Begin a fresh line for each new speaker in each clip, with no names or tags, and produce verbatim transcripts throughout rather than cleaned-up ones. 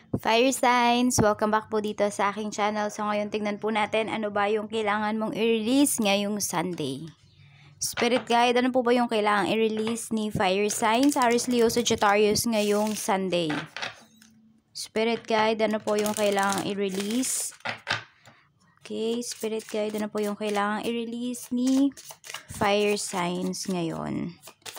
Fire signs, welcome back po dito sa aking channel. So ngayon tignan po natin ano ba yung kailangan mong i-release ngayong Sunday. Spirit guide, ano po ba yung kailangan i-release ni Fire signs, Aries, Leo, Sagittarius ngayong Sunday? Spirit guide, ano po yung kailangan i-release? Okay, Spirit guide, ano po yung kailangan i-release ni Fire signs ngayon?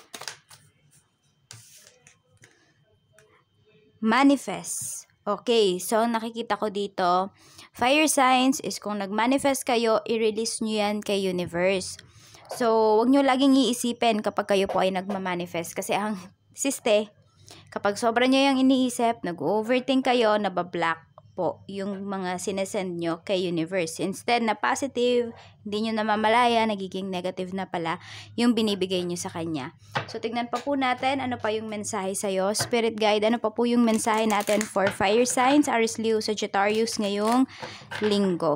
Manifest. Okay, so nakikita ko dito, fire signs is kung nag-manifest kayo, i-release nyo yan kay universe. So, wag nyo laging iisipin kapag kayo po ay nagma-manifest. Kasi ang siste, kapag sobra nyo yung iniisip, nag-overthink kayo, nabablock po yung mga sinesend nyo kay universe. Instead na positive, hindi nyo namamalaya, nagiging negative na pala yung binibigay nyo sa kanya. So, tignan pa po natin ano pa yung mensahe sa'yo. Spirit guide, ano pa po yung mensahe natin for fire signs, Aries, Leo, Sagittarius ngayong linggo.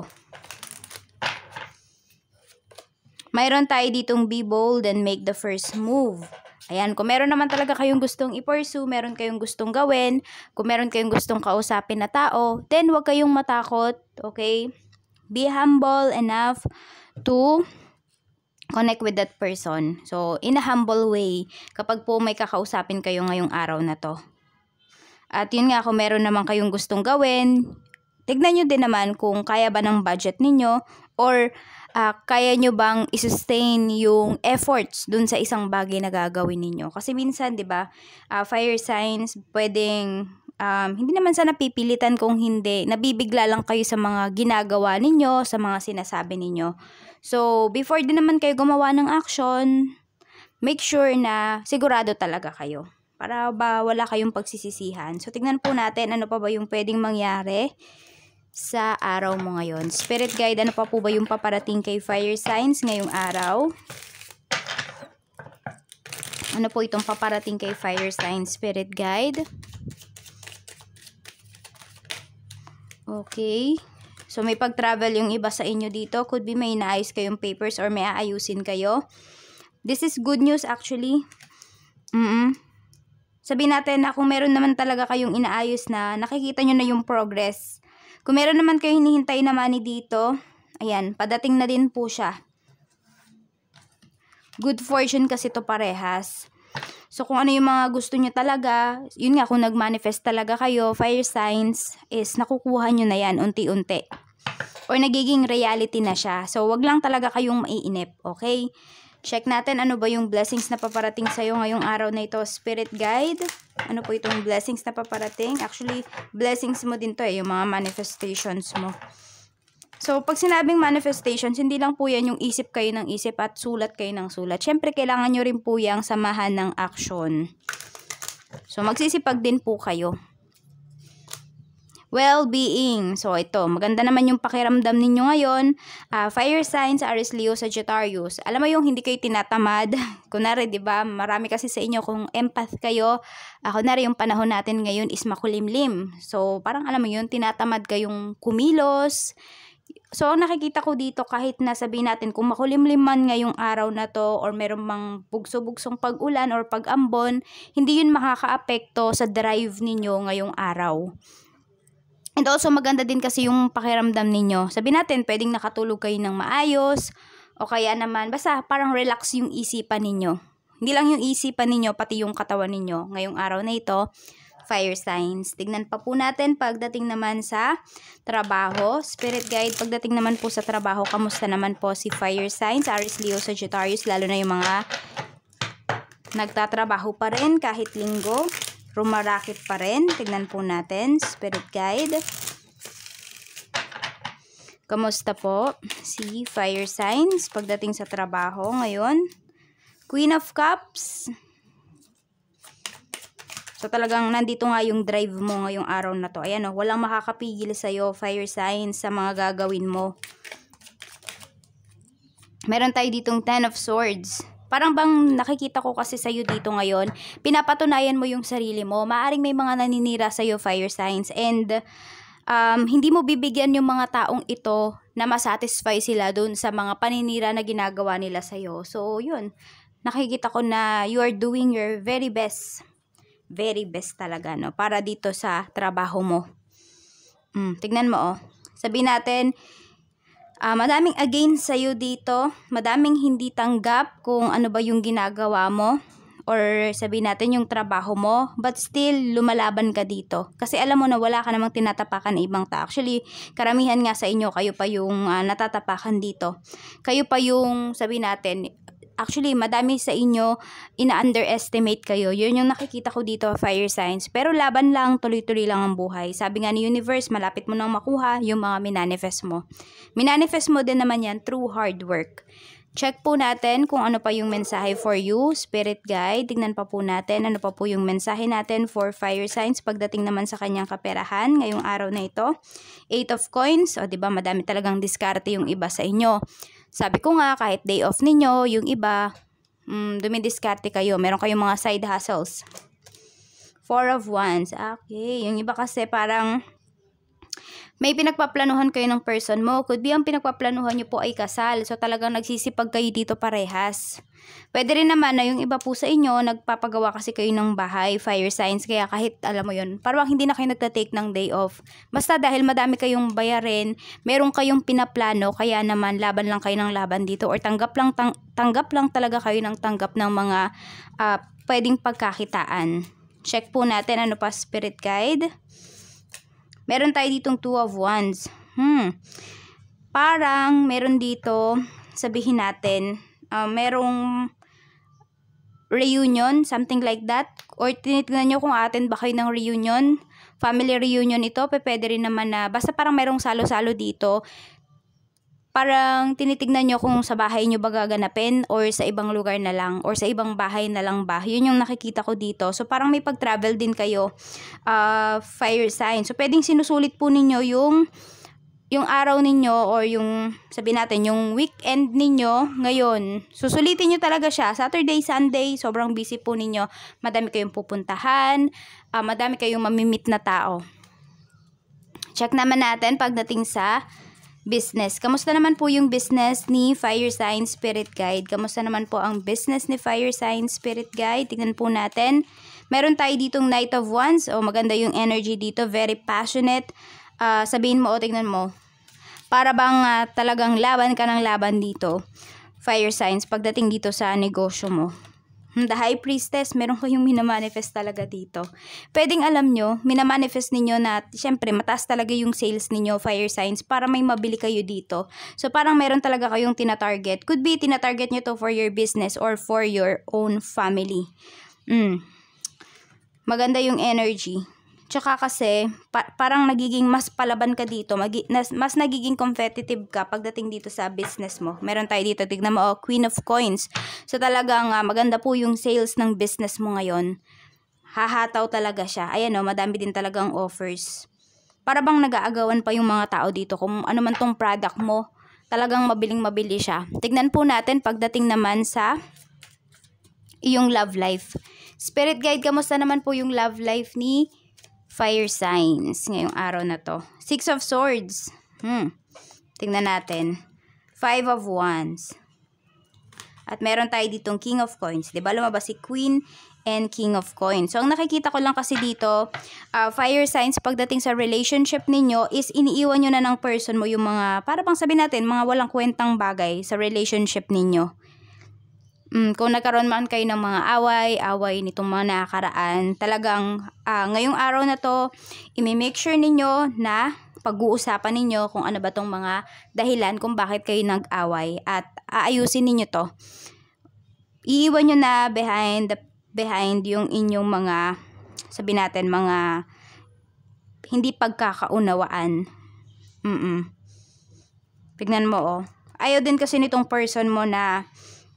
Mayroon tayo ditong be bold and make the first move. Ayan, kung meron naman talaga kayong gustong i-pursue, meron kayong gustong gawin, kung meron kayong gustong kausapin na tao, then huwag kayong matakot, okay? Be humble enough to connect with that person. So, in a humble way, kapag po may kakausapin kayo ngayong araw na to. At yun nga, kung meron naman kayong gustong gawin, tignan nyo din naman kung kaya ba ng budget ninyo or Uh, kaya nyo bang i-sustain yung efforts dun sa isang bagay na gagawin ninyo. Kasi minsan, di ba, uh, fire signs, pwedeng, um, hindi naman sa napipilitan kung hindi, nabibigla lang kayo sa mga ginagawa ninyo, sa mga sinasabi ninyo. So, before din naman kayo gumawa ng action, make sure na sigurado talaga kayo. Para ba wala kayong pagsisisihan. So, tignan po natin ano pa ba yung pwedeng mangyari sa araw mo ngayon. Spirit guide, ano pa po ba yung paparating kay fire signs ngayong araw? Ano po itong paparating kay fire signs, spirit guide? Okay. So, may pag-travel yung iba sa inyo dito. Could be may inaayos kayong papers or may aayusin kayo. This is good news actually. Mm-mm. Sabihin natin na kung meron naman talaga kayong inaayos na, nakikita nyo na yung progress. Kung meron naman kayo hinihintay na money dito, ayan, padating na din po siya. Good fortune kasi to parehas. So, kung ano yung mga gusto nyo talaga, yun nga, kung nag-manifest talaga kayo, fire signs, is nakukuha nyo na yan unti-unti. Or nagiging reality na siya. So, wag lang talaga kayong maiinip, okay? Check natin ano ba yung blessings na paparating sa'yo ngayong araw na ito, spirit guide. Ano po itong blessings na paparating? Actually, blessings mo din to eh, yung mga manifestations mo. So, pag sinabing manifestations, hindi lang po yan yung isip kayo ng isip at sulat kayo ng sulat. Siyempre, kailangan nyo rin po yung samahan ng action. So, magsisipag din po kayo. Well-being. So, ito. Maganda naman yung pakiramdam ninyo ngayon. Uh, fire signs, Aries, Leo, Sagittarius. Alam mo yung hindi kayo tinatamad. Kunwari, di ba? Marami kasi sa inyo kung empath kayo. Uh, kunwari, yung panahon natin ngayon is makulimlim. So, parang alam mo yun, tinatamad kayong kumilos. So, nakikita ko dito kahit na sabihin natin kung makulimlim man ngayong araw na to or meron mang bugso-bugsong pag-ulan or pag-ambon, hindi yun makaka-apekto sa drive ninyo ngayong araw. And also, maganda din kasi yung pakiramdam ninyo. Sabi natin, pwedeng nakatulog kayo ng maayos, o kaya naman, basta parang relax yung isipan ninyo. Hindi lang yung isipan ninyo, pati yung katawan ninyo. Ngayong araw na ito, fire signs. Tignan pa po natin pagdating naman sa trabaho. Spirit guide, pagdating naman po sa trabaho, kamusta naman po si fire signs, Aries, Leo, Sagittarius, lalo na yung mga nagtatrabaho pa rin kahit linggo. Rumarakit pa rin. Tignan po natin. Spirit guide. Kamusta po si fire signs pagdating sa trabaho ngayon? Queen of Cups. So talagang nandito nga yung drive mo ngayong araw na to. Ayan o, walang makakapigil sa'yo, fire signs, sa mga gagawin mo. Meron tayo ditong Ten of Swords. Parang bang nakikita ko kasi sa'yo dito ngayon, pinapatunayan mo yung sarili mo. Maaring may mga naninira sa'yo, fire signs. And um, hindi mo bibigyan yung mga taong ito na masatisfy sila dun sa mga paninira na ginagawa nila sa'yo. So, yun. Nakikita ko na you are doing your very best. Very best talaga, no? Para dito sa trabaho mo. Mm, tignan mo, oh. Sabihin natin, uh, madaming against sa'yo dito. Madaming hindi tanggap kung ano ba yung ginagawa mo. Or sabihin natin yung trabaho mo. But still, lumalaban ka dito. Kasi alam mo na wala ka namang tinatapakan na ibang tao. Actually, karamihan nga sa inyo, kayo pa yung uh, natatapakan dito. Kayo pa yung, sabihin natin, actually, madami sa inyo, ina-underestimate kayo. Yun yung nakikita ko dito, fire signs. Pero laban lang, tuloy-tuloy lang ang buhay. Sabi nga ni universe, malapit mo nang makuha yung mga minanifest mo. Minanifest mo din naman yan through hard work. Check po natin kung ano pa yung mensahe for you, spirit guide. Tignan pa po natin ano pa po yung mensahe natin for fire signs pagdating naman sa kanyang kaperahan ngayong araw na ito. Eight of coins, o diba madami talagang diskarte yung iba sa inyo. Sabi ko nga, kahit day off ninyo, yung iba, mm, dumidiskarte kayo. Meron kayong mga side hustles. Four of Wands. Okay. Yung iba kasi parang may pinagpaplanuhan kayo ng person mo. Could be ang pinagpaplanuhan nyo po ay kasal. So talagang nagsisipag kayo dito parehas. Pwede rin naman na yung iba po sa inyo, nagpapagawa kasi kayo ng bahay, fire signs. Kaya kahit alam mo yun, parang hindi na kayo nagtatake ng day off. Basta dahil madami kayong bayarin, meron kayong pinaplano, kaya naman laban lang kayo ng laban dito. Or tanggap lang, tang tanggap lang talaga kayo ng tanggap ng mga uh, pwedeng pagkakitaan. Check po natin ano pa spirit guide. Meron tayo ditong two of wands. Hmm. Parang meron dito, sabihin natin, uh, merong reunion, something like that. Or tinitignan nyo kung atin ba kayo ng reunion. Family reunion ito. Pwede rin naman na, basta parang merong salo-salo dito. Parang tinitignan nyo kung sa bahay nyo ba gaganapin or sa ibang lugar na lang or sa ibang bahay na lang ba. Yun yung nakikita ko dito. So parang may pag-travel din kayo, uh, fire sign. So pwedeng sinusulit po ninyo yung yung araw ninyo or yung sabihin natin yung weekend ninyo ngayon. Susulitin nyo talaga siya. Saturday, Sunday, sobrang busy po ninyo. Madami kayong pupuntahan, uh, madami kayong mamimit na tao. Check naman natin pagdating sa business. Kamusta naman po yung business ni Fire Sign Spirit Guide? Kamusta naman po ang business ni Fire Sign Spirit Guide? Tingnan po natin. Meron tayo ditong Knight of Wands. O, maganda yung energy dito. Very passionate. Uh, sabihin mo o tingnan mo. Para bang uh, talagang laban ka ng laban dito. Fire Signs pagdating dito sa negosyo mo. The High Priestess, meron kayong minamanifest talaga dito. Pwedeng alam nyo, minamanifest ninyo na, syempre, mataas talaga yung sales ninyo, fire signs, para may mabili kayo dito. So, parang meron talaga kayong tinatarget. Could be, tinatarget nyo to for your business or for your own family. Mm. Maganda yung energy. Tsaka kasi, pa parang nagiging mas palaban ka dito, magi nas mas nagiging competitive ka pagdating dito sa business mo. Meron tayo dito, tignan mo, oh, Queen of Coins. So talagang uh, maganda po yung sales ng business mo ngayon. Hahataw talaga siya. Ayan o, oh, madami din talagang offers. Para bang nag-aagawan pa yung mga tao dito kung ano man tong product mo. Talagang mabiling mabili siya. Tignan po natin pagdating naman sa iyong love life. Spirit guide, kamusta naman po yung love life ni Fire Signs ngayong araw na to? Six of Swords. Hmm. Tingnan natin. Five of Wands. At meron tayo ditong King of Coins. Diba lumabas si Queen and King of Coins. So, ang nakikita ko lang kasi dito, uh, Fire Signs, pagdating sa relationship ninyo, is iniiwan nyo na ng person mo yung mga, para bang sabihin natin, mga walang kwentang bagay sa relationship ninyo. Mm, kung nagkaroon man kayo ng mga away, away nitong mga nakakaraan, talagang uh, ngayong araw na to, imi-make sure ninyo na pag-uusapan ninyo kung ano ba tong mga dahilan kung bakit kayo nag-away at aayusin ninyo to. Iiwan nyo na behind, behind yung inyong mga, sabihin natin, mga hindi pagkakaunawaan. Mm-mm. Tignan mo, oh. Ayaw din kasi nitong person mo na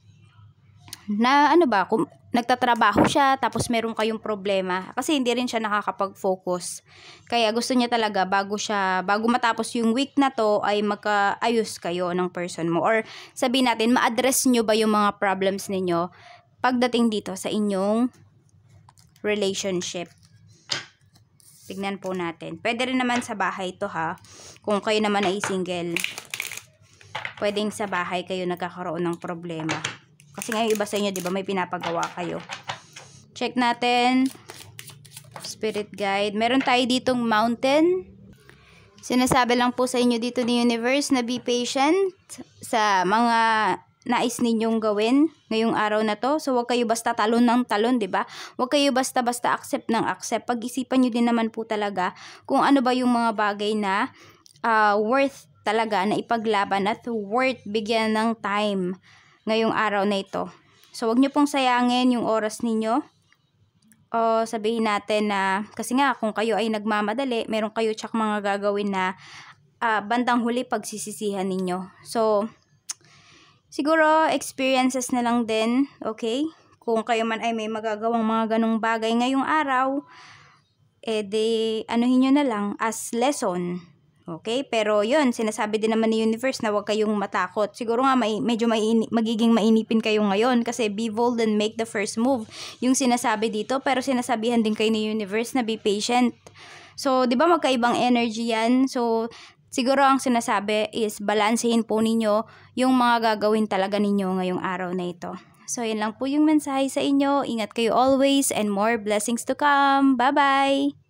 na ano ba, kung nagtatrabaho siya tapos meron kayong problema kasi hindi rin siya nakakapag-focus. Kaya gusto niya talaga bago siya bago matapos yung week na to ay magkaayos kayo ng person mo or sabihin natin ma-address niyo ba yung mga problems ninyo pagdating dito sa inyong relationship. Tignan po natin. Pwede rin naman sa bahay to ha. Kung kayo naman ay single. Pwedeng sa bahay kayo nagkakaroon ng problema. Kasi ngayon iba sa inyo, di ba, may pinapagawa kayo. Check natin. Spirit guide. Meron tayo ditong mountain. Sinasabi lang po sa inyo dito ni Universe na be patient sa mga nais ninyong gawin ngayong araw na to. So, huwag kayo basta talon ng talon, 'di ba? Huwag kayo basta-basta accept ng accept. Pag-isipan niyo din naman po talaga kung ano ba yung mga bagay na uh, worth talaga na ipaglaban at worth bigyan ng time ngayong araw na ito. So, huwag niyo pong sayangin yung oras ninyo. O sabihin natin na, kasi nga kung kayo ay nagmamadali, meron kayo tsak mga gagawin na uh, bandang huli pagsisisihan ninyo. So, siguro experiences na lang din, okay? Kung kayo man ay may magagawang mga ganong bagay ngayong araw, eh de, anuhin nyo na lang as lesson. Okay? Pero yun, sinasabi din naman ni Universe na huwag kayong matakot. Siguro nga may, medyo maini, magiging mainipin kayo ngayon kasi be bold and make the first move. Yung sinasabi dito, pero sinasabihan din kayo ni Universe na be patient. So, di ba magkaibang energy yan? So, siguro ang sinasabi is balansehin po ninyo yung mga gagawin talaga ninyo ngayong araw na ito. So, yun lang po yung mensahe sa inyo. Ingat kayo always and more blessings to come. Bye-bye!